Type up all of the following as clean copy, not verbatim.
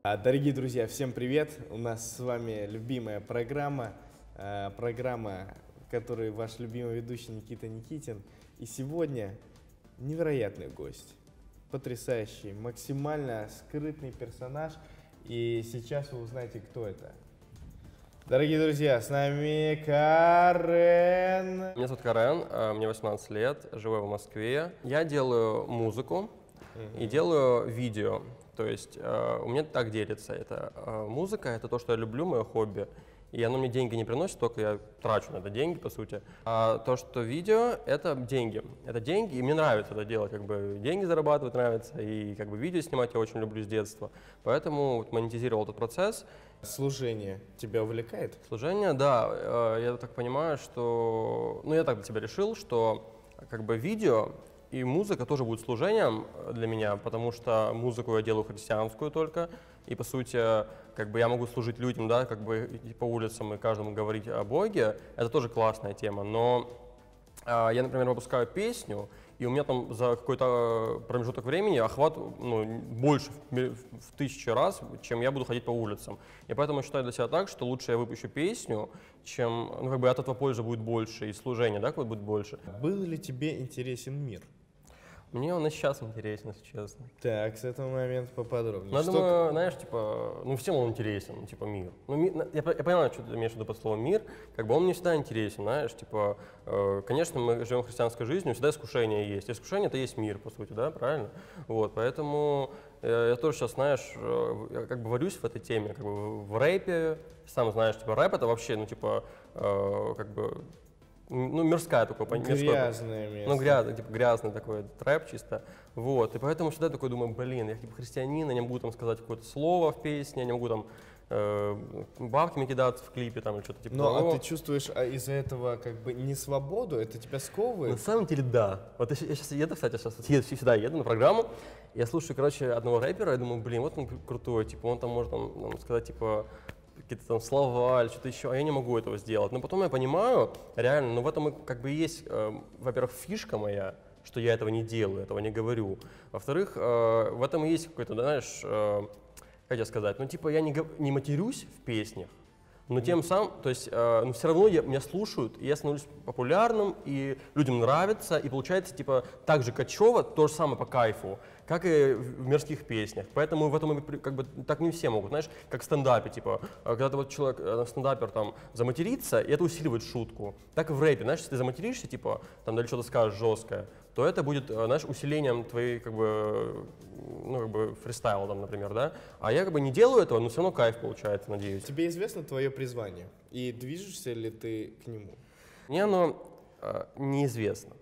Дорогие друзья, всем привет! У нас с вами любимая программа, в которой ваш любимый ведущий Никита Никитин. И сегодня невероятный гость, потрясающий, максимально скрытный персонаж. И сейчас вы узнаете, кто это. Дорогие друзья, с нами Карен. Меня зовут Карен, мне 18 лет, живу в Москве. Я делаю музыку и делаю видео. То есть у меня так делится. Это музыка, это то, что я люблю, мое хобби. И оно мне деньги не приносит, только я трачу на это деньги, по сути. А то, что видео, это деньги. Это деньги, и мне нравится это делать. Как бы деньги зарабатывать нравится, и как бы видео снимать я очень люблю с детства. Поэтому вот монетизировал этот процесс. Служение тебя увлекает? Служение, да. Я так понимаю, что... Ну, я так для себя решил, что как бы видео и музыка тоже будет служением для меня, потому что музыку я делаю христианскую только, и по сути, как бы я могу служить людям, да, как бы идти по улицам и каждому говорить о Боге, это тоже классная тема, но я, например, выпускаю песню, и у меня там за какой-то промежуток времени охват больше в 1000 раз, чем я буду ходить по улицам. И поэтому я считаю для себя так, что лучше я выпущу песню, чем, как бы от этого пользы будет больше, и служения, да, будет больше. Был ли тебе интересен мир? Мне он и сейчас интересен, если честно. Так, с этого момента поподробнее. Ну, я думаю, знаешь, типа, всем он интересен, типа, мир. Я понимаю, что ты имеешь в виду под словом «мир», как бы он мне всегда интересен, знаешь, типа, конечно, мы живем христианской жизнью, всегда искушение есть. Искушение — это есть мир, по сути, да, правильно? Вот, поэтому я тоже сейчас, знаешь, я как бы варюсь в этой теме, как бы в рэпе, сам знаешь, типа, рэп — это вообще, как бы, мирская такое, грязное место. Типа грязный такой трэп чисто. Вот, и поэтому всегда такой думаю, блин, я типа христианин, я не могу там сказать какое-то слово в песне, я не могу там бабками кидаться в клипе там или что-то типа того. Ну, а ты чувствуешь из-за этого как бы не свободу, это тебя сковывает? На самом деле, да. Вот я сейчас еду, кстати, сюда еду на программу, я слушаю, короче, одного рэпера, я думаю, блин, вот он крутой, типа он там может там, сказать, типа, какие-то там слова или что-то еще, а я не могу этого сделать. Но потом я понимаю, реально, в этом и как бы есть, во-первых, фишка моя, что я этого не делаю, этого не говорю. Во-вторых, в этом и есть какой-то, знаешь, как тебе сказать, типа я не матерюсь в песнях, но тем самым, то есть, все равно меня слушают, и я становлюсь популярным, и людям нравится, и получается, типа, так же качево, то же самое по кайфу, как и в мирских песнях. Поэтому в этом, как бы, так не все могут, знаешь, как в стендапе, типа, когда ты вот человек, стендапер, там, заматерится, и это усиливает шутку. Так и в рэпе, знаешь, если ты заматеришься, типа, там, или что-то скажешь жесткое, то это будет, знаешь, усилением твоей, как бы, фристайла, там, например, да. А я, как бы, не делаю этого, но все равно кайф получается, надеюсь. Тебе известно твое призвание? И движешься ли ты к нему? Мне оно неизвестно.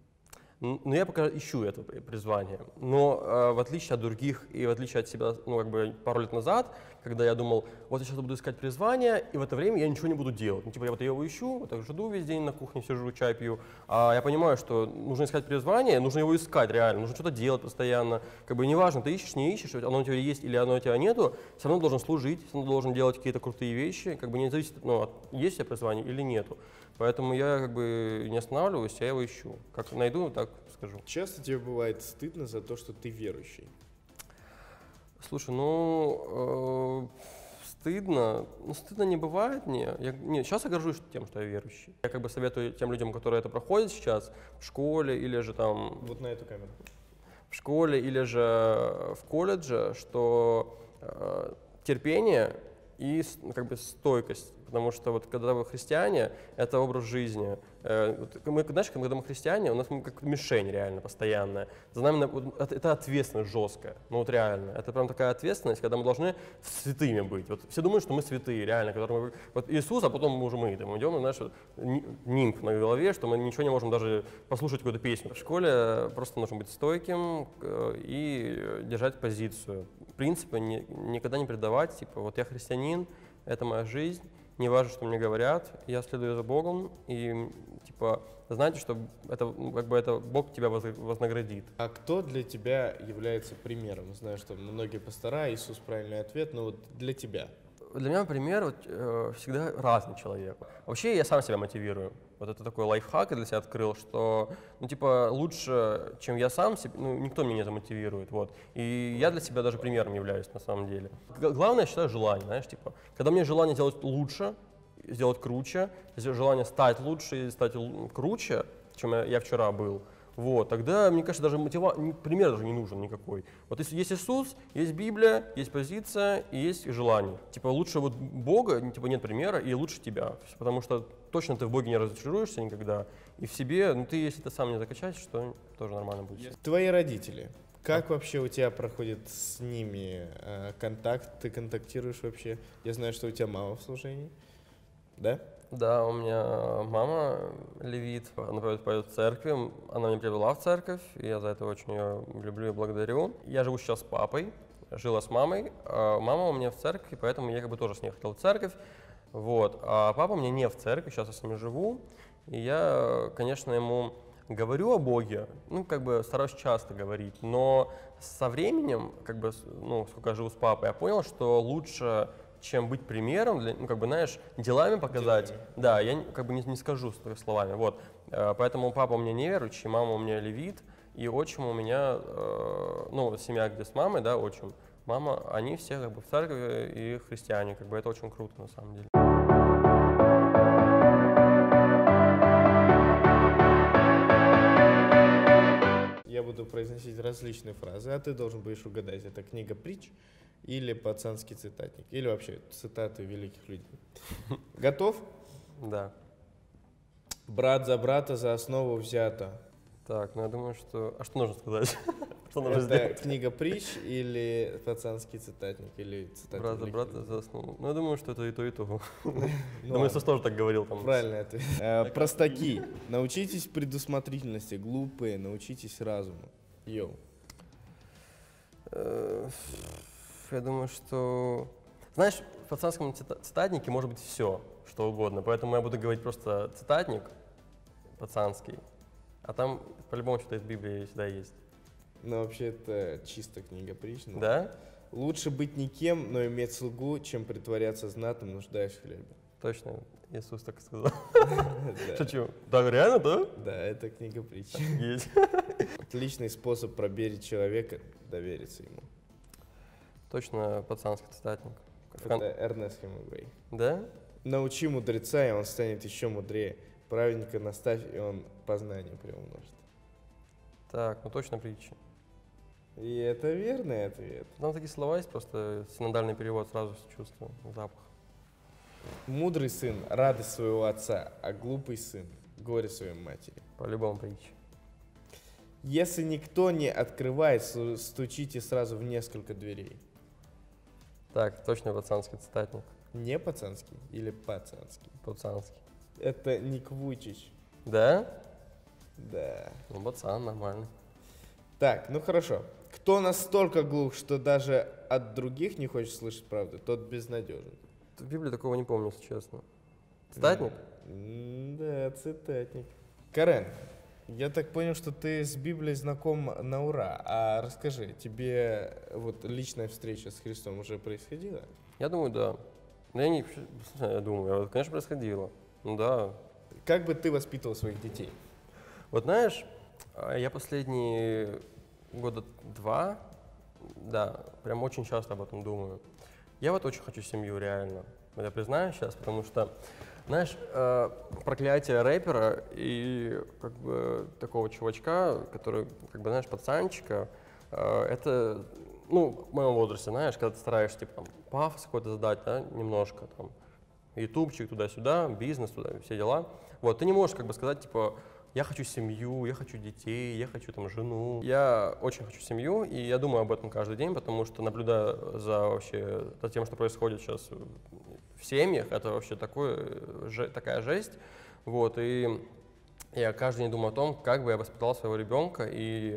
Но я пока ищу это призвание. Но в отличие от других и в отличие от себя, как бы пару лет назад, когда я думал, вот я сейчас буду искать призвание, и в это время я ничего не буду делать. Типа я его ищу, вот так жду весь день на кухне, сижу, чай пью. А я понимаю, что нужно искать призвание, нужно его искать реально, нужно что-то делать постоянно. Как бы неважно, ты ищешь, не ищешь, оно у тебя есть или оно у тебя нету, все равно должен служить, все равно должен делать какие-то крутые вещи, как бы не зависит, есть у тебя призвание или нету. Поэтому я как бы не останавливаюсь, я его ищу. Как найду, так скажу. Часто тебе бывает стыдно за то, что ты верующий? Слушай, стыдно. Стыдно не бывает мне. Сейчас я горжусь тем, что я верующий. Я как бы советую тем людям, которые это проходят сейчас в школе или же там... Вот на эту камеру. В школе или же в колледже, что терпение и как бы стойкость. Потому что вот когда вы христиане, это образ жизни. Знаешь, когда мы христиане, у нас как мишень реально постоянная. За нами это ответственность жесткая. Реально. Это прям такая ответственность, когда мы должны святыми быть. Вот все думают, что мы святые, реально. Вот Иисус, а потом мы уже мы идем, знаешь, нимб на голове, что мы ничего не можем даже послушать какую-то песню. В школе просто нужно быть стойким и держать позицию. В принципе, никогда не предавать, типа, вот я христианин, это моя жизнь. Не важно, что мне говорят, я следую за Богом, и типа знаете, что это, это Бог тебя вознаградит. А кто для тебя является примером? Знаю, что многие пастора, Иисус правильный ответ, но вот для тебя. Для меня пример всегда разный человек. Вообще я сам себя мотивирую. Вот это такой лайфхак я для себя открыл, что, ну, типа, лучше, чем я сам, ну, никто меня не замотивирует, вот. И я для себя даже примером являюсь, на самом деле. Главное, я считаю, желание, знаешь, типа, когда мне желание делать лучше, сделать круче, желание стать лучше и стать круче, чем я вчера был, вот, тогда, мне кажется, даже пример даже не нужен никакой. Вот если есть Иисус, есть Библия, есть позиция и есть желание. Типа лучше вот Бога, типа нет примера, и лучше тебя. Потому что точно ты в Боге не разочаруешься никогда. И в себе, ну ты, если ты сам не закачаешь, то тоже нормально будет. Твои родители, как вообще у тебя проходит с ними контакт? Ты контактируешь вообще? Я знаю, что у тебя мама в служении, да? Да, у меня мама левит, она поет в церкви, она меня привела в церковь, и я за это очень ее люблю и благодарю. Я живу сейчас с папой, жила с мамой, а мама у меня в церкви, поэтому я как бы тоже с ней хотел в церковь, вот. А папа у меня не в церкви, сейчас я с ним живу, и я, конечно, ему говорю о Боге, ну, как бы стараюсь часто говорить, но со временем, как бы, ну, сколько я живу с папой, я понял, что лучше, чем быть примером, ну, как бы, знаешь, делами показать. Делами. Да, я как бы не скажу словами, вот. Поэтому папа у меня неверующий, мама у меня левит, и отчим у меня, ну, семья, где с мамой, да, отчим, мама, они все как бы в церкви и христиане, как бы это очень круто на самом деле. Я буду произносить различные фразы, а ты должен будешь угадать, это книга притч или пацанский цитатник, или вообще цитаты великих людей. Готов? Да. Брат за брата за основу взято. Так, ну я думаю, что... А что нужно сказать? Что нужно Это сделать? книга притч или пацанский цитатник, или цитаты Брат за великих брата людей? за основу. Ну я думаю, что это и то, и то. Ну Думаю, ладно. Иисус тоже так говорил там. Правильный ответ. Простаки. Научитесь предусмотрительности, глупые, научитесь разуму. Йоу. Я думаю, что... Знаешь, в пацанском цитатнике может быть все, что угодно, поэтому я буду говорить просто цитатник пацанский, а там по-любому что-то из Библии всегда есть. Ну, вообще, это чисто книга притч. но Да? Лучше быть никем, но иметь слугу, чем притворяться знатным, нуждаясь в хлебе. Точно, Иисус так и сказал. Да. Шучу. Да, реально, да? Да, это книга притч. Есть. Отличный способ проверить человека, довериться ему. Точно пацанский цитатник. Это Эрнест Хемингуэй. Да? Научи мудреца, и он станет еще мудрее. Праведника наставь, и он познание приумножит. Так, ну точно притча. И это верный ответ. Там такие слова есть, просто синодальный перевод сразу чувствую, запах. Мудрый сын – радость своего отца, а глупый сын – горе своей матери. По-любому притча. Если никто не открывает, стучите сразу в несколько дверей. Так, точно пацанский цитатник. Не пацанский или пацанский? Пацанский. Это Ник Вуйчич. Да? Да. Ну, пацан, нормально. Так, ну хорошо. Кто настолько глух, что даже от других не хочет слышать правду, тот безнадежен. В Библии такого не помню, если честно. Цитатник? Да, цитатник. Карен, я так понял, что ты с Библией знаком на ура. А расскажи, тебе вот личная встреча с Христом уже происходила? Я думаю, да. Но я не... Я думаю, конечно, происходило. Ну да. Как бы ты воспитывал своих детей? Вот знаешь, я последние года 2, да, прям очень часто об этом думаю. Я вот очень хочу семью, реально. Я признаю сейчас, потому что, знаешь, проклятие рэпера и как бы такого чувачка, который, как бы, знаешь, пацанчика, это, ну, в моем возрасте, знаешь, когда ты стараешься, типа, там, пафос какой-то задать, да, немножко, там, ютубчик туда-сюда, бизнес туда, все дела. Вот, ты не можешь, как бы, сказать, типа, я хочу семью, я хочу детей, я хочу там жену. Я очень хочу семью, и я думаю об этом каждый день, потому что наблюдая за тем, что происходит сейчас в семьях, это вообще такая жесть. Вот, и я каждый день думаю о том, как бы я воспитал своего ребенка, и,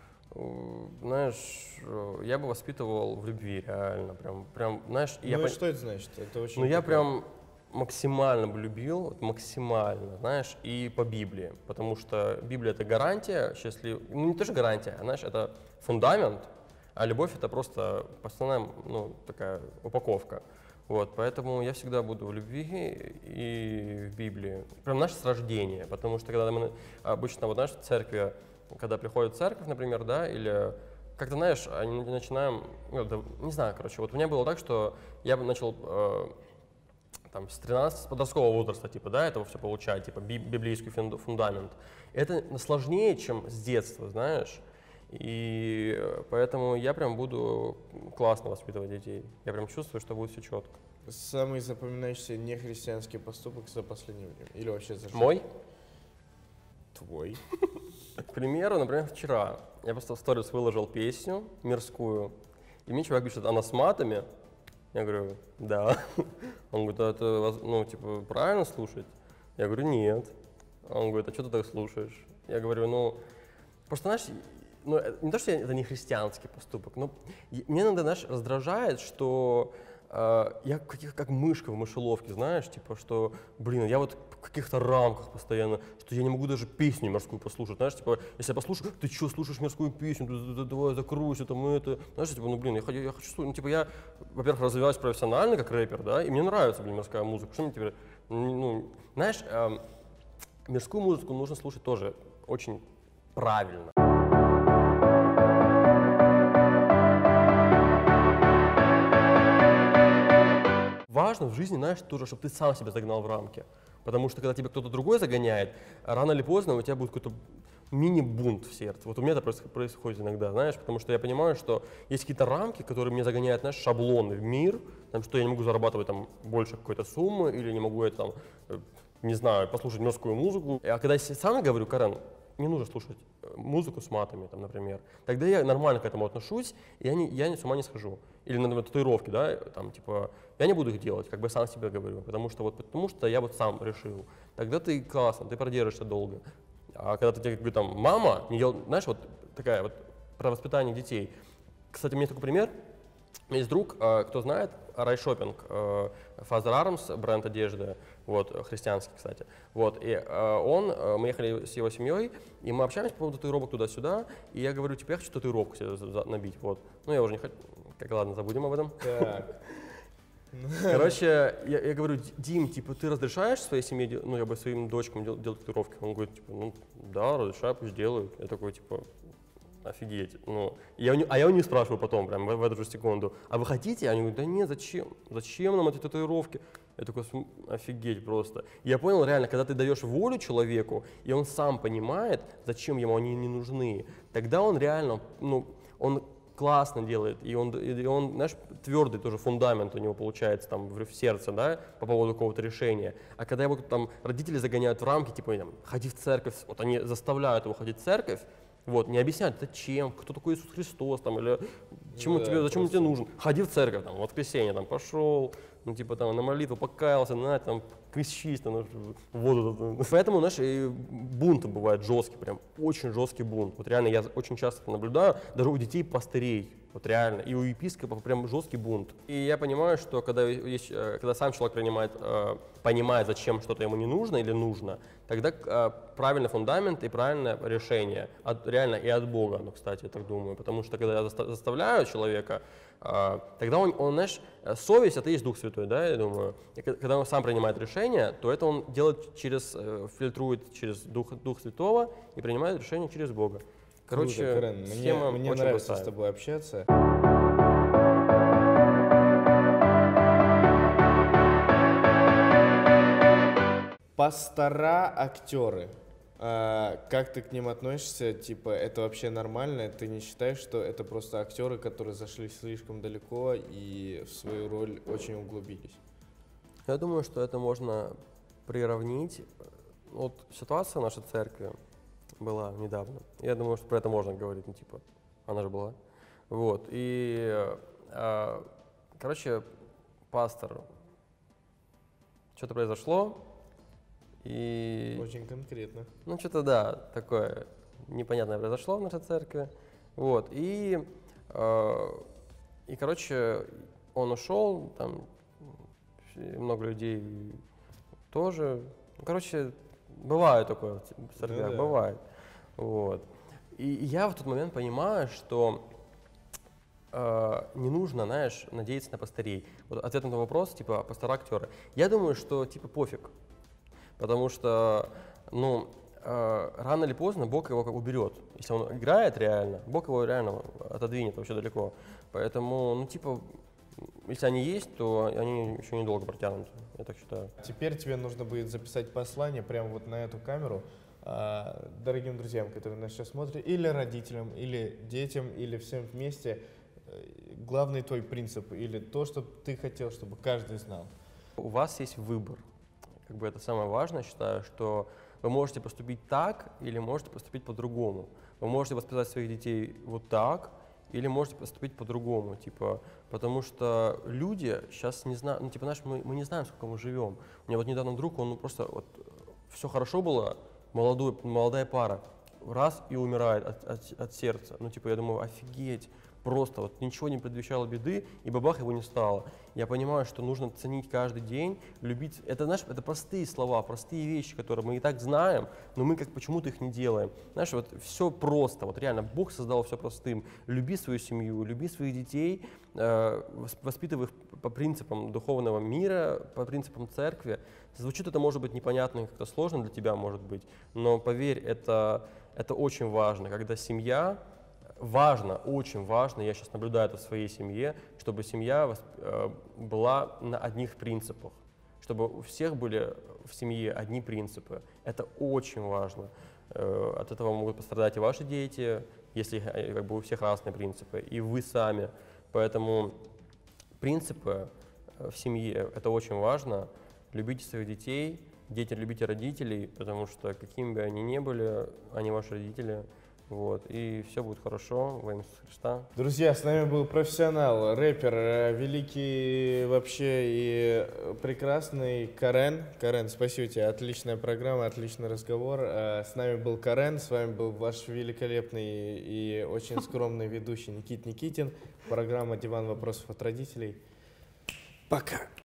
знаешь, я бы воспитывал в любви, реально, прям, знаешь. Ну и что это значит? Это очень. Ну я такое- прям максимально бы любил, вот максимально, знаешь, и по Библии, потому что Библия — это гарантия счастливого, ну не тоже гарантия, а, знаешь, это фундамент, а любовь — это просто основная, ну, такая упаковка. Вот, поэтому я всегда буду в любви и в Библии. Прям наше с рождения, потому что когда мы обычно, вот знаешь, в церкви, когда приходит в церковь, например, да, или как-то, знаешь, они начинаем, ну, да, не знаю, короче, вот у меня было так, что я начал там, с 13, с подросткового возраста, типа, да, этого все получать, типа, библейский фундамент. Это сложнее, чем с детства, знаешь, и поэтому я прям буду классно воспитывать детей. Я прям чувствую, что будет все четко. Самый запоминающийся нехристианский поступок за последнее время? Или вообще за жизнь? Мой? Твой. К примеру, например, вчера я просто в сторис выложил песню мирскую, и мне чувак пишет, она с матами? Я говорю, да. Он говорит, а это, ну, типа, правильно слушать? Я говорю, нет. Он говорит, а что ты так слушаешь? Я говорю, ну, просто, знаешь, ну, не то, что это не христианский поступок, но мне иногда, знаешь, раздражает, что я как мышка в мышеловке, знаешь, типа, что, блин, я вот в каких-то рамках постоянно, что я не могу даже песню мирскую послушать, знаешь, типа, если я послушаю, ты что, слушаешь мирскую песню, давай закройся, там, это, знаешь, типа, ну, блин, я хочу, ну, типа, я, во-первых, развиваюсь профессионально как рэпер, да, и мне нравится, блин, мирская музыка, что мне теперь, ну, знаешь, мирскую музыку нужно слушать тоже очень правильно. Важно в жизни, знаешь, тоже, чтобы ты сам себя загнал в рамки. Потому что когда тебя кто-то другой загоняет, рано или поздно у тебя будет какой-то мини-бунт в сердце. Вот у меня это происходит иногда, знаешь, потому что я понимаю, что есть какие-то рамки, которые меня загоняют, знаешь, шаблоны в мир, там, что я не могу зарабатывать там больше какой-то суммы, или не могу это там, не знаю, послушать мирскую музыку. А когда я сам говорю, Карен, не нужно слушать музыку с матами, там, например, тогда я нормально к этому отношусь, и я с ума не схожу. Или, например, татуировки, да, там, типа, я не буду их делать, как бы сам себе говорю, потому что я вот сам решил. Тогда ты классно, ты продержишься долго. А когда ты тебе говорит, там, мама, не делай, знаешь, вот такая вот про воспитание детей. Кстати, у меня есть такой пример. У меня есть друг, кто знает, Райшопинг, Father Arms, бренд одежды, вот, христианский, кстати. Вот, и мы ехали с его семьей, и мы общаемся по поводу татуировок туда-сюда, и я говорю, типа, я хочу татуировку себе набить, вот. Ну, я уже не хочу, ладно, забудем об этом. Так. Короче, я говорю, Дим, типа, ты разрешаешь своей семье, ну, я бы своим дочкам делать татуировки? Он говорит, типа, ну, да, разрешаю, пусть делают. Я такой, типа, офигеть. Ну, я у них спрашиваю потом, прям в эту же секунду, а вы хотите? Они говорят, да нет, зачем? Зачем нам эти татуировки? Я такой, офигеть просто. И я понял реально, когда ты даешь волю человеку, и он сам понимает, зачем ему они не нужны, тогда он реально, ну, он классно делает, и он, знаешь, твердый тоже фундамент у него получается там в сердце, да, по поводу какого-то решения. А когда его там родители загоняют в рамки, типа, там, ходи в церковь, вот они заставляют его ходить в церковь, вот, не объясняют, зачем, кто такой Иисус Христос, там, или зачем он тебе нужен. Ходи в церковь, там, в воскресенье, там, пошел, ну, типа, там, на молитву покаялся, там, крещись, там, воду. Поэтому, знаешь, и бунты бывают жесткие, прям, очень жесткий бунт. Вот реально, я очень часто это наблюдаю, даже у детей пастырей, вот реально, и у епископов прям жесткий бунт. И я понимаю, что когда сам человек понимает, зачем что-то ему не нужно или нужно, тогда правильный фундамент и правильное решение, реально и от Бога, ну, кстати, я так думаю, потому что когда я заставляю человека, тогда он, знаешь, совесть — это и есть Дух Святой, да, я думаю. И когда он сам принимает решение, то это он делает фильтрует через Дух Святого и принимает решение через Бога. Короче, круто, Карен. Мне нравится с тобой общаться. Пастора, актеры. Как ты к ним относишься? Типа, это вообще нормально? Ты не считаешь, что это просто актеры, которые зашли слишком далеко и в свою роль очень углубились? Я думаю, что это можно приравнить. Вот ситуация в нашей церкви была недавно. Я думаю, что про это можно говорить, ну, типа, она же была. Вот, и, короче, пастор, что-то произошло, и... Очень конкретно. Ну, что-то, да, такое непонятное произошло в нашей церкви. Вот, и короче, он ушел, там много людей тоже. Короче, бывает такое в церквях, бывает. Вот. И я в тот момент понимаю, что не нужно, знаешь, надеяться на пастырей. Вот ответ на вопрос, типа, пастора, актеры. Я думаю, что, типа, пофиг. Потому что, ну, рано или поздно Бог его уберет. Если он играет реально, Бог его реально отодвинет вообще далеко. Поэтому, ну, типа, если они есть, то они еще недолго протянут, я так считаю. Теперь тебе нужно будет записать послание прямо вот на эту камеру дорогим друзьям, которые нас сейчас смотрят, или родителям, или детям, или всем вместе. Главный твой принцип или то, что ты хотел, чтобы каждый знал. У вас есть выбор. Как бы это самое важное, считаю, что вы можете поступить так или можете поступить по-другому. Вы можете воспитать своих детей вот так или можете поступить по-другому, типа, потому что люди сейчас не знают, ну, типа, знаешь, мы не знаем, сколько мы живем. У меня вот недавно друг, он просто, вот, все хорошо было, молодая пара, раз и умирает от сердца. Ну, типа, я думаю, офигеть. Просто вот ничего не предвещало беды, и бабах его не стало. Я понимаю, что нужно ценить каждый день, любить. Это, знаешь, это простые слова, простые вещи, которые мы и так знаем, но мы как почему-то их не делаем. Знаешь, вот все просто, вот реально Бог создал все простым. Люби свою семью, люби своих детей, воспитывай их по принципам духовного мира, по принципам церкви. Звучит это, может быть, непонятно, как-то сложно для тебя, может быть, но поверь, это очень важно, когда семья. Важно, очень важно, я сейчас наблюдаю это в своей семье, чтобы семья была на одних принципах, чтобы у всех были в семье одни принципы. Это очень важно. От этого могут пострадать и ваши дети, если как бы у всех разные принципы, и вы сами. Поэтому принципы в семье – это очень важно. Любите своих детей, дети, любите родителей, потому что какими бы они ни были, они ваши родители. Вот, и все будет хорошо во имя Иисуса Христа. Друзья, с нами был профессионал, рэпер, великий вообще и прекрасный Карен. Карен, спасибо тебе, отличная программа, отличный разговор. С нами был Карен, с вами был ваш великолепный и очень скромный ведущий Никит Никитин. Программа «Диван вопросов от родителей». Пока.